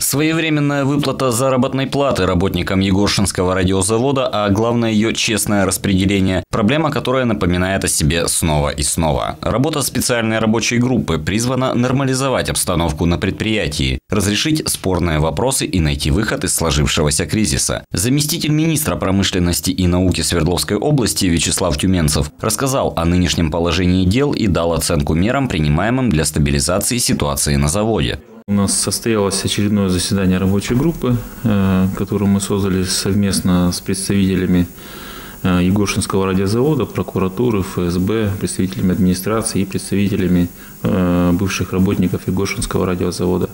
Своевременная выплата заработной платы работникам Егоршинского радиозавода, а главное ее честное распределение – проблема, которая напоминает о себе снова и снова. Работа специальной рабочей группы призвана нормализовать обстановку на предприятии, разрешить спорные вопросы и найти выход из сложившегося кризиса. Заместитель министра промышленности и науки Свердловской области Вячеслав Тюменцев рассказал о нынешнем положении дел и дал оценку мерам, принимаемым для стабилизации ситуации на заводе. У нас состоялось очередное заседание рабочей группы, которую мы создали совместно с представителями Егоршинского радиозавода, прокуратуры, ФСБ, представителями администрации и представителями бывших работников Егоршинского радиозавода.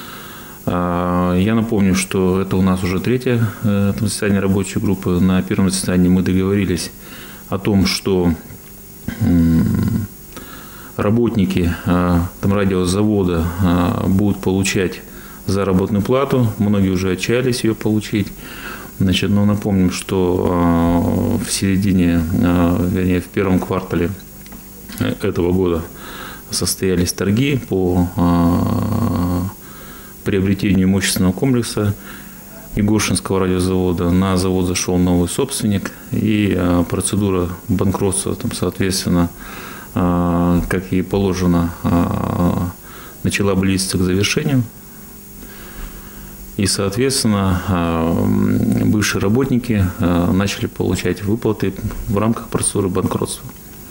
Я напомню, что это у нас уже третье заседание рабочей группы. На первом заседании мы договорились о том, что работники радиозавода будут получать заработную плату. Многие уже отчаялись ее получить. Но напомним, что в середине, вернее, в первом квартале этого года состоялись торги по приобретению имущественного комплекса Егоршинского радиозавода. На завод зашел новый собственник, и процедура банкротства, соответственно, как и положено, начала близиться к завершению. И, соответственно, бывшие работники начали получать выплаты в рамках процедуры банкротства.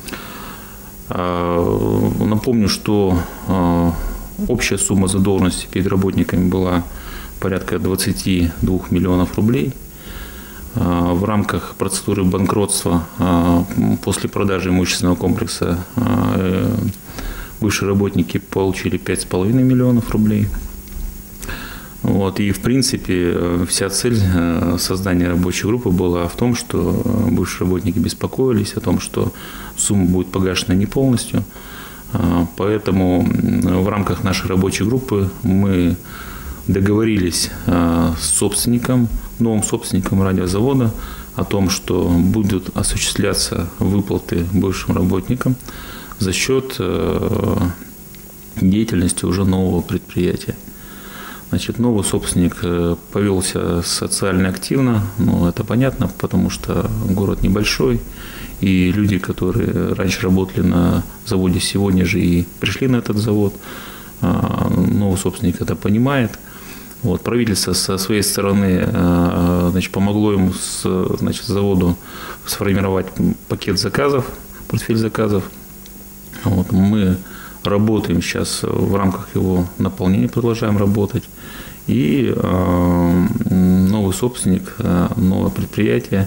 Напомню, что общая сумма задолженности перед работниками была порядка 22 миллионов рублей. В рамках процедуры банкротства после продажи имущественного комплекса бывшие работники получили 5,5 миллионов рублей. И, в принципе, вся цель создания рабочей группы была в том, что бывшие работники беспокоились о том, что сумма будет погашена не полностью. Поэтому в рамках нашей рабочей группы мы договорились с собственником, новым собственником радиозавода о том, что будут осуществляться выплаты бывшим работникам за счет деятельности уже нового предприятия. Новый собственник повелся социально активно, это понятно, потому что город небольшой, и люди, которые раньше работали на заводе, сегодня же и пришли на этот завод, новый собственник это понимает. Правительство со своей стороны помогло ему заводу сформировать пакет заказов, портфель заказов. Мы работаем сейчас в рамках его наполнения, продолжаем работать. И новый собственник, новое предприятие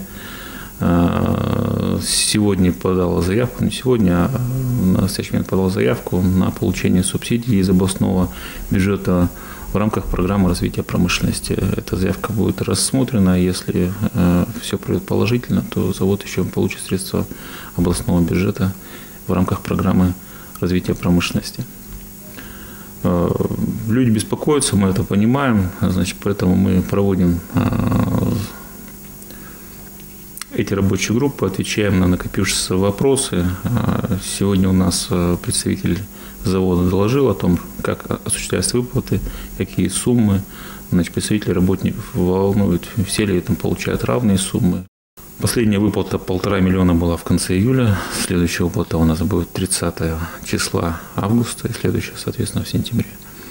сегодня подал заявку, не сегодня, а на настоящий момент подал заявку на получение субсидий из областного бюджета в рамках программы развития промышленности. Эта заявка будет рассмотрена. Если все пройдет положительно, то завод еще получит средства областного бюджета в рамках программы развития промышленности. Люди беспокоятся, мы это понимаем, поэтому мы проводим эти рабочие группы, отвечаем на накопившиеся вопросы. Сегодня у нас представитель завода доложил о том, как осуществляются выплаты, какие суммы. Представители работников волнуют, все ли там получают равные суммы. Последняя выплата 1,5 миллиона была в конце июля. Следующая выплата у нас будет 30 числа августа, и следующая, соответственно, в сентябре.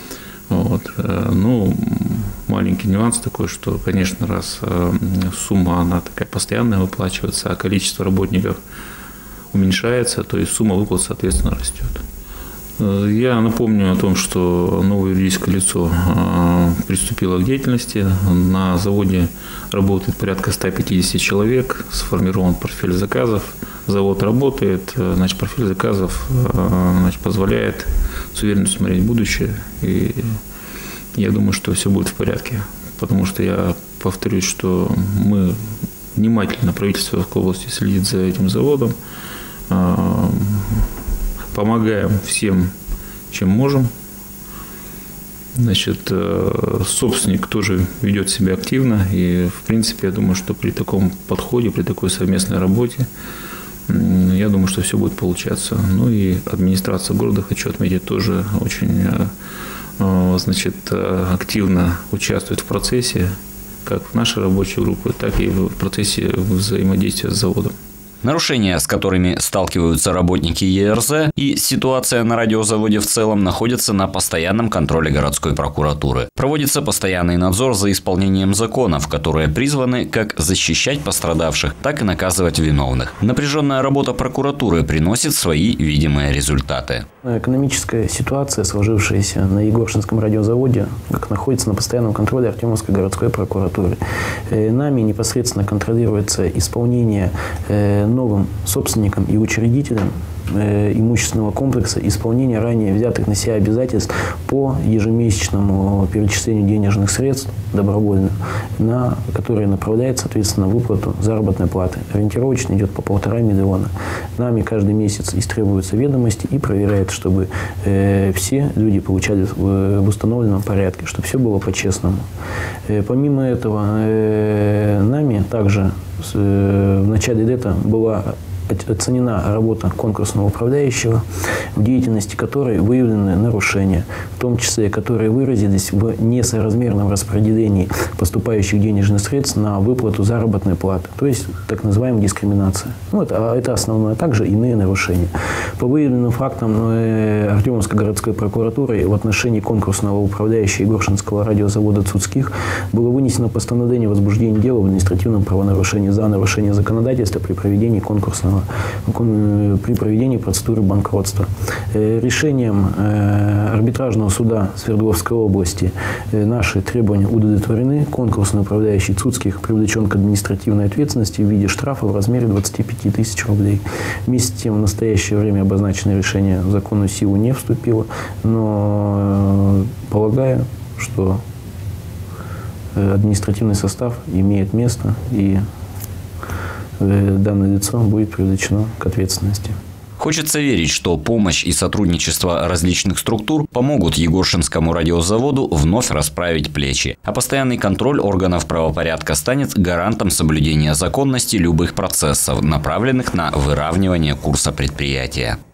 Маленький нюанс такой, что, конечно, раз сумма, она такая постоянная выплачивается, а количество работников уменьшается, то есть сумма выплат, соответственно, растет. Я напомню о том, что новое юридическое лицо приступило к деятельности. На заводе работает порядка 150 человек, сформирован портфель заказов. Завод работает, портфель заказов позволяет с уверенностью смотреть в будущее. И я думаю, что все будет в порядке. Потому что я повторюсь, что мы внимательно, правительство Свердловской области следит за этим заводом. Помогаем всем, чем можем. Собственник тоже ведет себя активно. И, в принципе, я думаю, что при таком подходе, при такой совместной работе, я думаю, что все будет получаться. И администрация города, хочу отметить, тоже очень значит, активно участвует в процессе, как в нашей рабочей группе, так и в процессе взаимодействия с заводом. Нарушения, с которыми сталкиваются работники ЕРЗ, и ситуация на радиозаводе в целом находятся на постоянном контроле городской прокуратуры. Проводится постоянный надзор за исполнением законов, которые призваны как защищать пострадавших, так и наказывать виновных. Напряженная работа прокуратуры приносит свои видимые результаты. Экономическая ситуация, сложившаяся на Егоршинском радиозаводе, находится на постоянном контроле Артемовской городской прокуратуры. Нами непосредственно контролируется исполнение новым собственникам и учредителям имущественного комплекса исполнение ранее взятых на себя обязательств по ежемесячному перечислению денежных средств добровольно, которые направляют, соответственно, на выплату заработной платы. Ориентировочно идет по 1,5 миллиона. Нами каждый месяц истребуются ведомости и проверяют, чтобы все люди получали в установленном порядке, чтобы все было по-честному. Помимо этого, нами также в начале лета была оценена работа конкурсного управляющего, в деятельности которой выявлены нарушения, в том числе, которые выразились в несоразмерном распределении поступающих денежных средств на выплату заработной платы, то есть так называемая дискриминация. Это основное, а также иные нарушения. По выявленным фактам Артемовской городской прокуратурой в отношении конкурсного управляющего Егоршинского радиозавода Цудских было вынесено постановление о возбуждении дела в административном правонарушении за нарушение законодательства при проведении процедуры банкротства. Решением арбитражного суда Свердловской области наши требования удовлетворены. Конкурсный управляющий Цудских привлечен к административной ответственности в виде штрафа в размере 25 тысяч рублей. Вместе с тем, в настоящее время обозначенное решение в законную силу не вступило, но полагаю, что административный состав имеет место и данное лицо будет привлечено к ответственности. Хочется верить, что помощь и сотрудничество различных структур помогут Егоршинскому радиозаводу вновь расправить плечи, а постоянный контроль органов правопорядка станет гарантом соблюдения законности любых процессов, направленных на выравнивание курса предприятия.